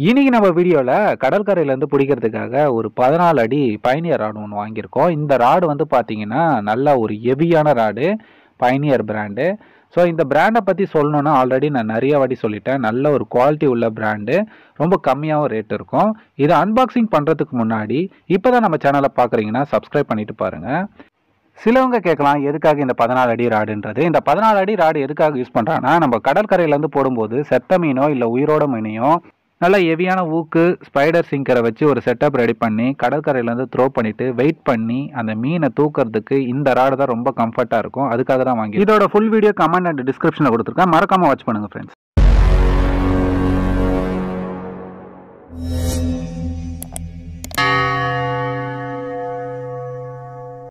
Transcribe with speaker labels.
Speaker 1: இன்னைக்கு நம்ம வீடியோல கடற்கரையில இருந்து பிடிக்கிறதுக்காக ஒரு 14 அடி பயணியர் ராடு ஒன்று வாங்கியிருக்கோம். இந்த ராடு வந்து பார்த்தீங்கன்னா நல்ல ஒரு ஹெவியான ராடு, பயணியர் பிராண்டு. ஸோ இந்த பிராண்டை பற்றி சொல்லணும்னா ஆல்ரெடி நான் நிறைய வாட்டி சொல்லிட்டேன். நல்ல ஒரு குவாலிட்டி உள்ள பிராண்டு, ரொம்ப கம்மியாகவும் ரேட் இருக்கும். இதை அன்பாக்சிங் பண்ணுறதுக்கு முன்னாடி இப்போ தான் நம்ம சேனலை பார்க்குறீங்கன்னா சப்ஸ்கிரைப் பண்ணிட்டு பாருங்கள். சிலவங்க கேட்கலாம் எதுக்காக இந்த 14 அடி ராடுன்றது. இந்த 14 அடி ராடு எதுக்காக யூஸ் பண்ணுறாங்கன்னா, நம்ம கடற்கரையிலேருந்து போடும்போது செத்த மீனோ இல்லை உயிரோட மீனையோ நல்ல ஹெவியான ஊக்கு ஸ்பைடர் சிங்கரை வச்சு ஒரு செட்டப் ரெடி பண்ணி கடற்கரையிலேருந்து த்ரோ பண்ணிட்டு வெயிட் பண்ணி அந்த மீனை தூக்கிறதுக்கு இந்த ராடு தான் ரொம்ப கம்ஃபர்ட்டாக இருக்கும். அதுக்காக தான் வாங்கி. இதோட ஃபுல் வீடியோ கமெண்ட் அண்ட் டிஸ்கிரிப்ஷனில் கொடுத்துருக்கேன், மறக்காமல் வாட்ச் பண்ணுங்கள் ஃப்ரெண்ட்ஸ்.